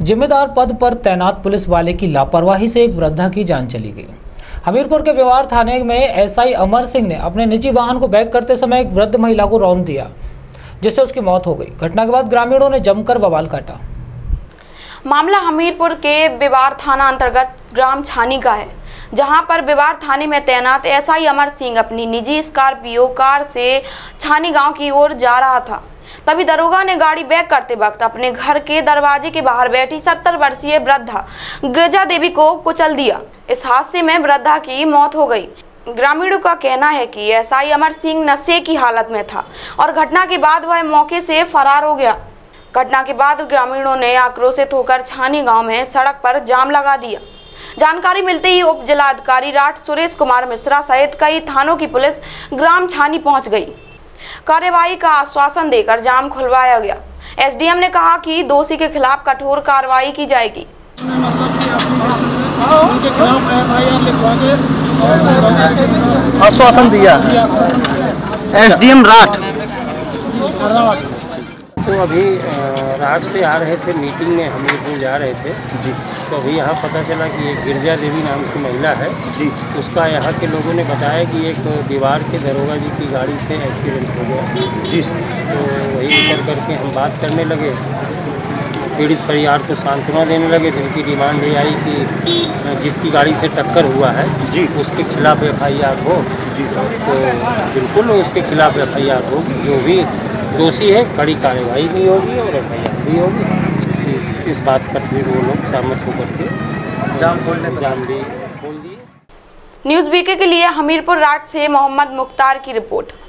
जिम्मेदार पद पर तैनात पुलिस वाले की लापरवाही से एक वृद्धा की जान चली गई। हमीरपुर के व्यवहार थाने में एसआई अमर सिंह ने अपने निजी वाहन को बैक करते समय एक वृद्ध महिला को रौंद दिया, जिससे उसकी मौत हो गई। घटना के बाद ग्रामीणों ने जमकर बवाल काटा। मामला हमीरपुर के व्यवहार थाना अंतर्गत ग्राम छानी का है, जहां पर व्यवहार थाने में तैनात एसआई अमर सिंह अपनी निजी स्कॉर्पियो कार से छानी गांव की ओर जा रहा था। तभी दरोगा ने गाड़ी बैक करते वक्त अपने घर के दरवाजे के बाहर बैठी 70 वर्षीय वृद्धा गिरिजा देवी को कुचल दिया। इस हादसे में वृद्धा की मौत हो गई। ग्रामीणों का कहना है कि एसआई अमर सिंह नशे की हालत में था और घटना के बाद वह मौके से फरार हो गया। घटना के बाद ग्रामीणों ने आक्रोशित होकर छानी गांव में सड़क पर जाम लगा दिया। जानकारी मिलते ही उप जिलाधिकारी राठ सुरेश कुमार मिश्रा सहित कई थानों की पुलिस ग्राम छानी पहुंच गई। कार्यवाही का आश्वासन देकर जाम खुलवाया गया। एसडीएम ने कहा कि दोषी के खिलाफ कठोर कार्रवाई की जाएगी। उनके खिलाफ एफआईआर लिखवा के आश्वासन दिया एसडीएम राठ। तो अभी रात से आ रहे थे मीटिंग में, हमीरपुर जा रहे थे जी। तो अभी यहाँ पता चला कि एक गिरिजा देवी नाम की महिला है जी। उसका यहाँ के लोगों ने बताया कि एक दीवार के दरोगा जी की गाड़ी से एक्सीडेंट हो गया जी। तो वही उतर करके हम बात करने लगे, पीड़ित परिवार को सांत्वना देने लगे। तो उनकी डिमांड ये आई कि जिसकी गाड़ी से टक्कर हुआ है जी, उसके खिलाफ एफआईआर हो जी। तो बिल्कुल उसके खिलाफ एफआईआर हो, जो भी दोषी है कड़ी कार्रवाई भी होगी और एफआईआर भी होगी। इस बात पर फिर वो लोग सहमत होकर के जाम भी खोल दिए। न्यूज़ बीके के लिए हमीरपुर राठ से मोहम्मद मुख्तार की रिपोर्ट।